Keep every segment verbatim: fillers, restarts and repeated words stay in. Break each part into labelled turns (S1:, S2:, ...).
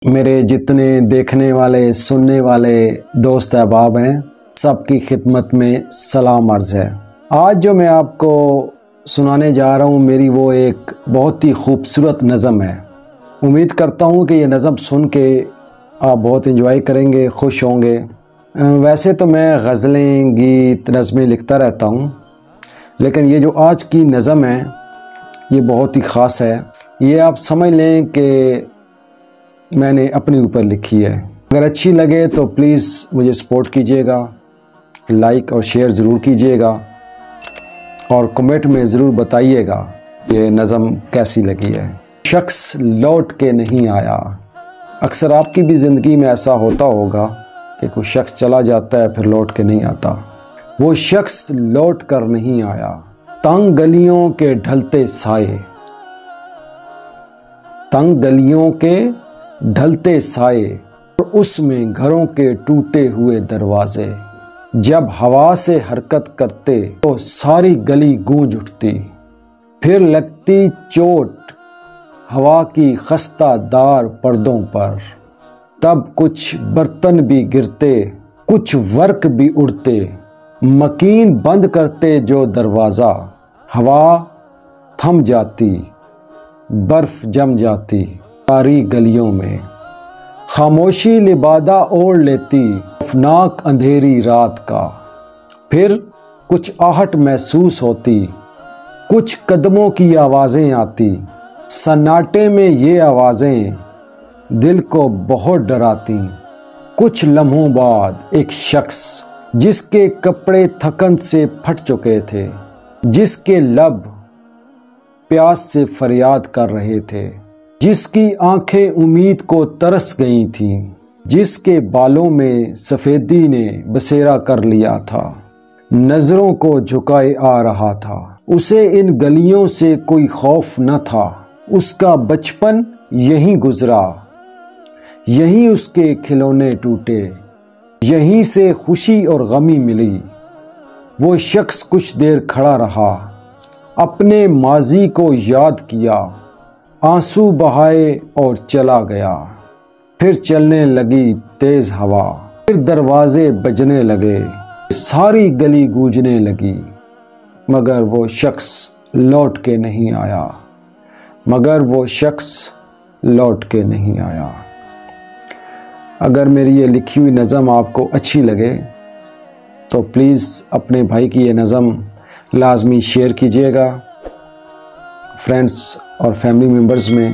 S1: میرے جتنے دیکھنے والے سننے والے دوست احباب ہیں، سب کی خدمت میں سلام عرض ہے۔ آج جو میں آپ کو سنانے جا رہا ہوں میری وہ ایک بہت ہی خوبصورت نظم ہے۔ امید کرتا ہوں کہ یہ نظم سن کے آپ بہت انجوائے کریں گے، خوش ہوں گے۔ ویسے تو میں غزلیں، گیت، نظمیں لکھتا رہتا ہوں، لیکن یہ جو آج کی نظم ہے یہ بہت ہی خاص ہے۔ یہ آپ سمجھ لیں کہ میں نے اپنے اوپر لکھی ہے۔ اگر اچھی لگے تو پلیز مجھے سپورٹ کیجیے گا، لائک اور شیئر ضرور کیجیے گا، اور کمنٹ میں ضرور بتائیے گا یہ نظم کیسی لگی ہے۔ شخص لوٹ کے نہیں آیا۔ اکثر آپ کی بھی زندگی میں ایسا ہوتا ہوگا کہ کوئی شخص چلا جاتا ہے پھر لوٹ کے نہیں آتا۔ وہ شخص لوٹ کر نہیں آیا۔ تنگ گلیوں کے ڈھلتے سائے، تنگ گلیوں کے ڈھلتے سائے، اور اس میں گھروں کے ٹوٹے ہوئے دروازے، جب ہوا سے حرکت کرتے تو ساری گلی گونج اٹھتی، پھر لگتی چوٹ ہوا کی خستہ دار پردوں پر، تب کچھ برتن بھی گرتے، کچھ ورق بھی اڑتے، مکین بند کرتے جو دروازہ، ہوا تھم جاتی، برف جم جاتی ساری گلیوں میں، خاموشی لبادہ اوڑھ لیتی خوفناک اندھیری رات کا، پھر کچھ آہٹ محسوس ہوتی، کچھ قدموں کی آوازیں آتی، سناٹے میں یہ آوازیں دل کو بہت ڈراتی۔ کچھ لمحوں بعد ایک شخص جس کے کپڑے تھکن سے پھٹ چکے تھے، جس کے لب پیاس سے فریاد کر رہے تھے، جس کی آنکھیں امید کو ترس گئی تھیں، جس کے بالوں میں سفیدی نے بسیرا کر لیا تھا، نظروں کو جھکائے آ رہا تھا۔ اسے ان گلیوں سے کوئی خوف نہ تھا، اس کا بچپن یہیں گزرا، یہیں اس کے کھلونے ٹوٹے، یہیں سے خوشی اور غمی ملی۔ وہ شخص کچھ دیر کھڑا رہا، اپنے ماضی کو یاد کیا، آنسو بہائے اور چلا گیا۔ پھر چلنے لگی تیز ہوا، پھر دروازے بجنے لگے، ساری گلی گونجنے لگی، مگر وہ شخص لوٹ کے نہیں آیا، مگر وہ شخص لوٹ کے نہیں آیا۔ اگر میری یہ لکھی ہوئی نظم آپ کو اچھی لگے تو پلیز اپنے بھائی کی یہ نظم لازمی شیئر کیجیے گا فرینڈز اور فیملی ممبرز میں،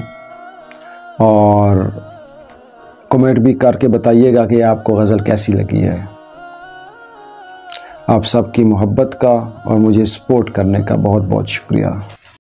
S1: اور کمنٹ بھی کر کے بتائیے گا کہ آپ کو غزل کیسی لگی ہے۔ آپ سب کی محبت کا اور مجھے سپورٹ کرنے کا بہت بہت شکریہ۔